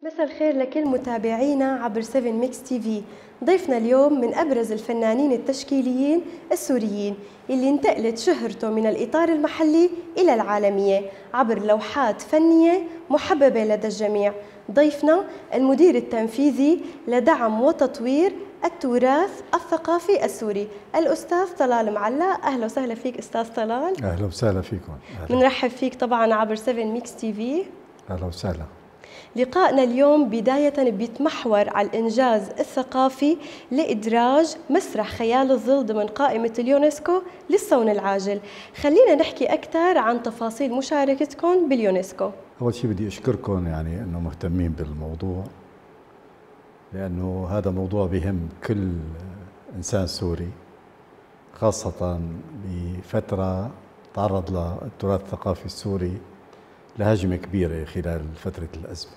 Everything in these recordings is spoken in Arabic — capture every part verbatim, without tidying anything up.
مساء الخير لكل متابعينا عبر سبعة ميكس تي في. ضيفنا اليوم من أبرز الفنانين التشكيليين السوريين اللي انتقلت شهرته من الإطار المحلي إلى العالمية عبر لوحات فنية محببة لدى الجميع. ضيفنا المدير التنفيذي لدعم وتطوير التراث الثقافي السوري الأستاذ طلال معلا. أهلا وسهلا فيك أستاذ طلال. أهلا وسهلا فيكم. بنرحب فيك طبعا عبر سبعة ميكس تي في. أهلا وسهلا. لقائنا اليوم بداية بيتمحور على الإنجاز الثقافي لإدراج مسرح خيال الظل ضمن قائمة اليونسكو للصون العاجل. خلينا نحكي أكثر عن تفاصيل مشاركتكم باليونسكو. أول شيء بدي أشكركم يعني أنه مهتمين بالموضوع، لأنه هذا موضوع بهم كل إنسان سوري، خاصة بفترة تعرض للتراث الثقافي السوري لهجمة كبيرة خلال فترة الأزمة.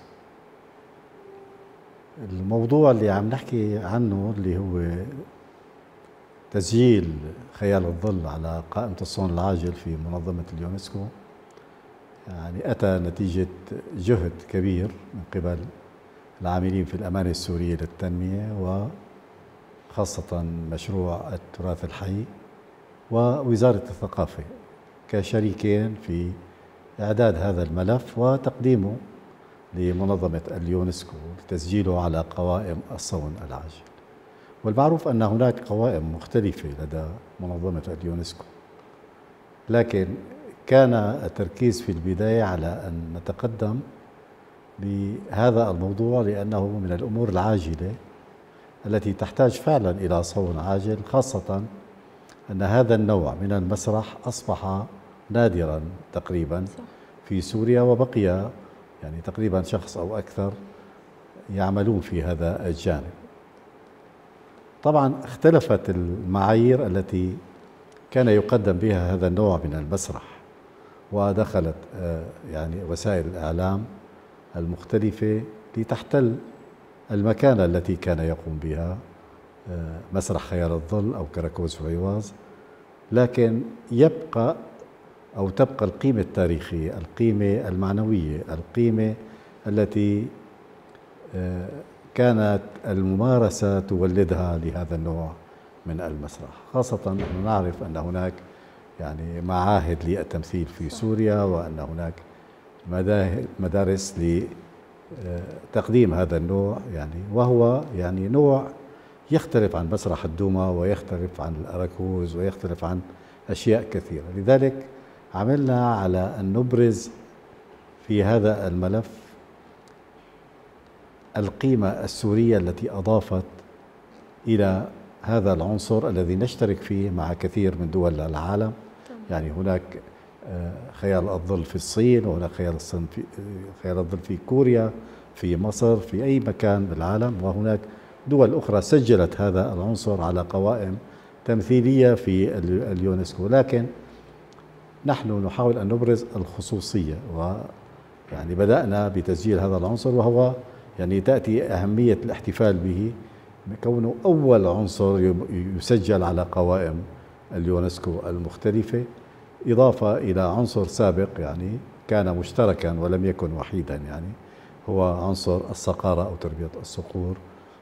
الموضوع اللي عم نحكي عنه اللي هو تسجيل خيال الظل على قائمة الصون العاجل في منظمة اليونسكو، يعني أتى نتيجة جهد كبير من قبل العاملين في الأمانة السورية للتنمية، وخاصة مشروع التراث الحي ووزارة الثقافة كشريكين في إعداد هذا الملف وتقديمه لمنظمة اليونسكو لتسجيله على قوائم الصون العاجل. والمعروف أن هناك قوائم مختلفة لدى منظمة اليونسكو، لكن كان التركيز في البداية على أن نتقدم بهذا الموضوع لأنه من الأمور العاجلة التي تحتاج فعلا إلى صون عاجل، خاصة أن هذا النوع من المسرح أصبح نادرا تقريبا في سوريا، وبقي يعني تقريبا شخص أو أكثر يعملون في هذا الجانب. طبعا اختلفت المعايير التي كان يقدم بها هذا النوع من المسرح، ودخلت يعني وسائل الإعلام المختلفة لتحتل المكانة التي كان يقوم بها مسرح خيال الظل أو كراكوز وعواز، لكن يبقى أو تبقى القيمة التاريخية، القيمة المعنوية، القيمة التي كانت الممارسة تولدها لهذا النوع من المسرح. خاصة نحن نعرف أن هناك يعني معاهد للتمثيل في سوريا، وأن هناك مدارس لتقديم هذا النوع، يعني وهو يعني نوع يختلف عن مسرح الدوما ويختلف عن الأراكوز ويختلف عن أشياء كثيرة. لذلك عملنا على أن نبرز في هذا الملف القيمة السورية التي أضافت إلى هذا العنصر الذي نشترك فيه مع كثير من دول العالم. يعني هناك خيال الظل في الصين، وهناك خيال الصين في خيال الظل في كوريا، في مصر، في أي مكان بالعالم، وهناك دول أخرى سجلت هذا العنصر على قوائم تمثيلية في اليونسكو. لكن نحن نحاول أن نبرز الخصوصية، ويعني بدأنا بتسجيل هذا العنصر، وهو يعني تأتي أهمية الاحتفال به كونه أول عنصر يسجل على قوائم اليونسكو المختلفة، إضافة إلى عنصر سابق يعني كان مشتركا ولم يكن وحيدا، يعني هو عنصر الصقارة أو تربية الصقور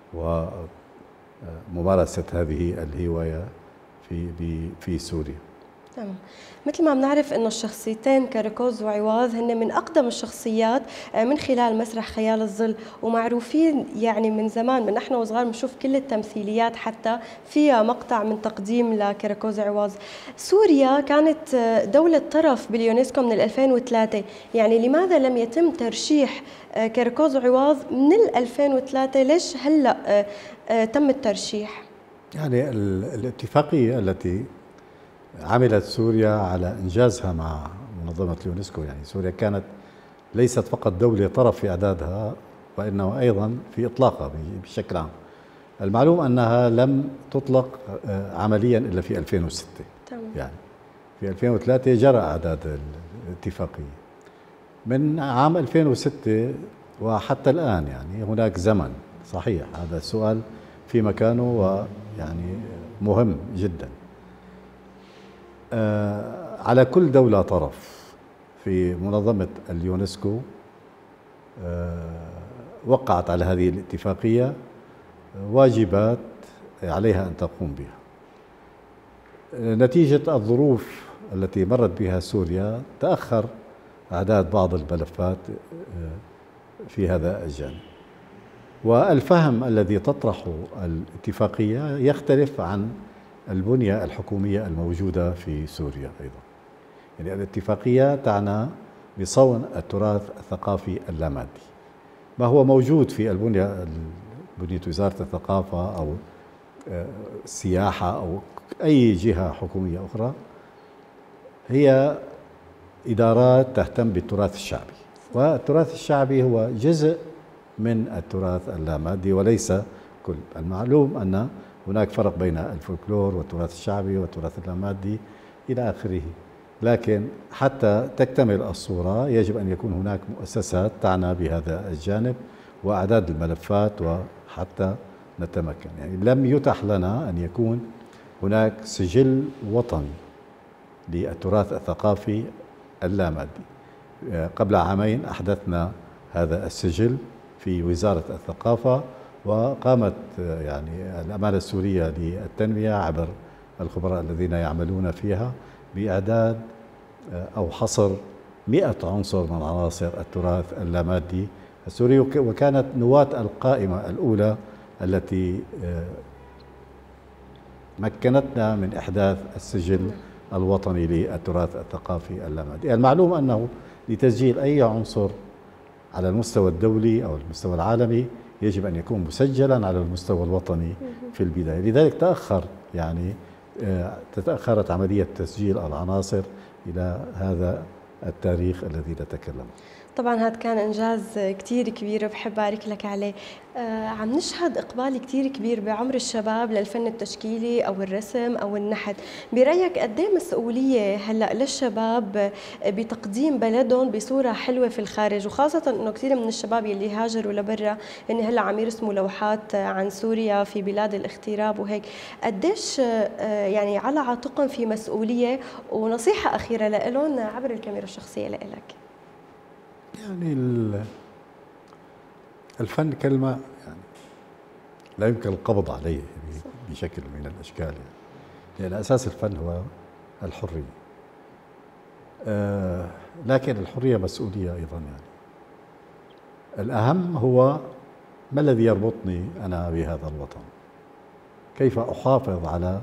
وممارسة هذه الهواية في في سوريا. تمام. مثل ما بنعرف انه الشخصيتين كراكوز وعواز هن من اقدم الشخصيات من خلال مسرح خيال الظل، ومعروفين يعني من زمان، من نحن وصغار بنشوف كل التمثيليات حتى فيها مقطع من تقديم لكراكوز وعواز. سوريا كانت دولة طرف باليونسكو من ألفين وثلاثة، يعني لماذا لم يتم ترشيح كراكوز وعواز من ألفين وثلاثة؟ ليش هلا تم الترشيح؟ يعني الاتفاقية التي عملت سوريا على إنجازها مع منظمة اليونسكو، يعني سوريا كانت ليست فقط دولة طرف في إعدادها، وإنما أيضا في إطلاقها بشكل عام. المعلوم أنها لم تطلق عمليا إلا في ألفين وستة. تمام. يعني في ألفين وثلاثة جرى إعداد الاتفاقية. من عام ألفين وستة وحتى الآن يعني هناك زمن، صحيح هذا السؤال في مكانه ويعني مهم جدا. على كل دولة طرف في منظمة اليونسكو وقعت على هذه الاتفاقية واجبات عليها أن تقوم بها. نتيجة الظروف التي مرت بها سوريا تأخر إعداد بعض الملفات في هذا الجانب، والفهم الذي تطرحه الاتفاقية يختلف عن البنية الحكومية الموجودة في سوريا أيضا. يعني الاتفاقية تعنى بصون التراث الثقافي اللامادي، ما هو موجود في البنية بنية وزارة الثقافة أو السياحة أو أي جهة حكومية أخرى هي إدارات تهتم بالتراث الشعبي، والتراث الشعبي هو جزء من التراث اللامادي وليس كل. المعلوم أن هناك فرق بين الفولكلور والتراث الشعبي والتراث اللامادي إلى آخره، لكن حتى تكتمل الصورة يجب أن يكون هناك مؤسسات تعنى بهذا الجانب وأعداد الملفات وحتى نتمكن. يعني لم يتح لنا أن يكون هناك سجل وطني للتراث الثقافي اللامادي. قبل عامين أحدثنا هذا السجل في وزارة الثقافة، وقامت يعني الأمانة السورية للتنمية عبر الخبراء الذين يعملون فيها بإعداد أو حصر مئة عنصر من عناصر التراث اللامادي السوري، وكانت نواة القائمة الأولى التي مكنتنا من إحداث السجل الوطني للتراث الثقافي اللامادي. المعلوم أنه لتسجيل أي عنصر على المستوى الدولي أو المستوى العالمي يجب أن يكون مسجلا على المستوى الوطني في البداية، لذلك تأخر يعني تتأخرت عملية تسجيل العناصر إلى هذا التاريخ الذي نتكلم. طبعا هذا كان إنجاز كتير كبير وبحب بارك لك عليه. آه عم نشهد إقبال كتير كبير بعمر الشباب للفن التشكيلي أو الرسم أو النحت. برأيك قد ايه مسؤولية هلأ للشباب بتقديم بلدهم بصورة حلوة في الخارج، وخاصة إنه كثير من الشباب يلي هاجروا لبرا إن هلأ عم يرسموا لوحات عن سوريا في بلاد الاغتراب وهيك. قديش آه يعني على عاتقهم في مسؤولية؟ ونصيحة أخيرة لهم عبر الكاميرا الشخصية لإلك. يعني الفن كلمة يعني لا يمكن القبض عليه بشكل من الأشكال، يعني لأن أساس الفن هو الحرية، آه لكن الحرية مسؤولية أيضا. يعني الأهم هو ما الذي يربطني أنا بهذا الوطن، كيف أحافظ على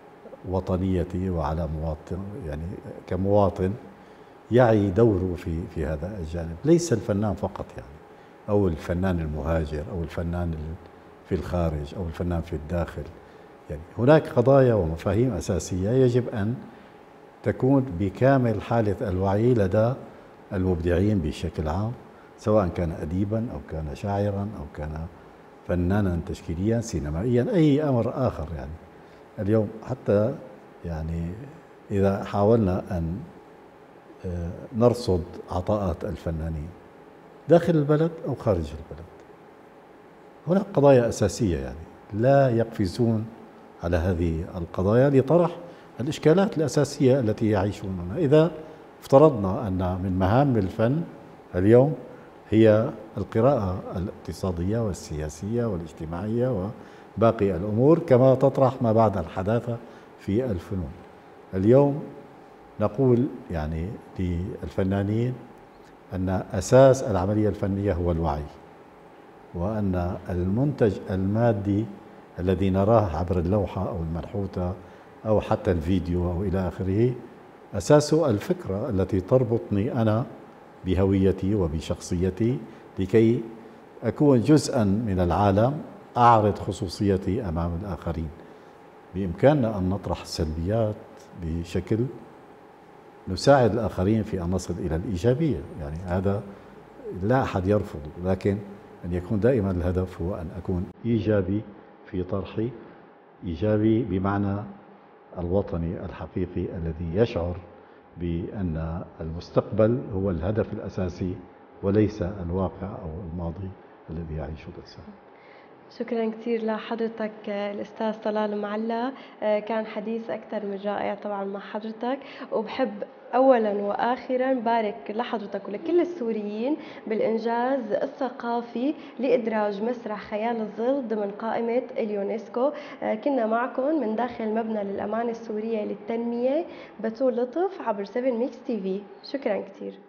وطنيتي وعلى مواطن، يعني كمواطن يعي دوره في في هذا الجانب، ليس الفنان فقط يعني أو الفنان المهاجر أو الفنان في الخارج أو الفنان في الداخل. يعني هناك قضايا ومفاهيم أساسية يجب أن تكون بكامل حالة الوعي لدى المبدعين بشكل عام، سواء كان أديبا أو كان شاعرا أو كان فنانا تشكيليا سينمائيا أي أمر آخر. يعني اليوم حتى يعني إذا حاولنا أن نرصد عطاءات الفنانين داخل البلد أو خارج البلد، هناك قضايا أساسية يعني لا يقفزون على هذه القضايا لطرح الإشكالات الأساسية التي يعيشونها. إذا افترضنا أن من مهام الفن اليوم هي القراءة الاقتصادية والسياسية والاجتماعية وباقي الأمور كما تطرح ما بعد الحداثة في الفنون، اليوم نقول يعني للفنانين أن أساس العملية الفنية هو الوعي، وأن المنتج المادي الذي نراه عبر اللوحة أو المنحوتة أو حتى الفيديو أو إلى آخره أساسه الفكرة التي تربطني أنا بهويتي وبشخصيتي لكي أكون جزءا من العالم، أعرض خصوصيتي أمام الآخرين. بإمكاننا أن نطرح السلبيات بشكل نساعد الآخرين في أن نصل إلى الإيجابية، يعني هذا لا أحد يرفض، لكن أن يكون دائما الهدف هو أن أكون إيجابي في طرحي، إيجابي بمعنى الوطني الحقيقي الذي يشعر بأن المستقبل هو الهدف الأساسي وليس الواقع أو الماضي الذي يعيشه الإنسان. شكرا كثير لحضرتك الأستاذ طلال معلّى، كان حديث أكثر من رائع طبعا مع حضرتك، وبحب أولاً وآخراً بارك لحضرتك ولكل السوريين بالإنجاز الثقافي لإدراج مسرح خيال الظل ضمن قائمة اليونسكو. آه، كنا معكم من داخل مبنى للأمانة السورية للتنمية بتول لطف عبر سفن ميكس تي في. شكراً كتير.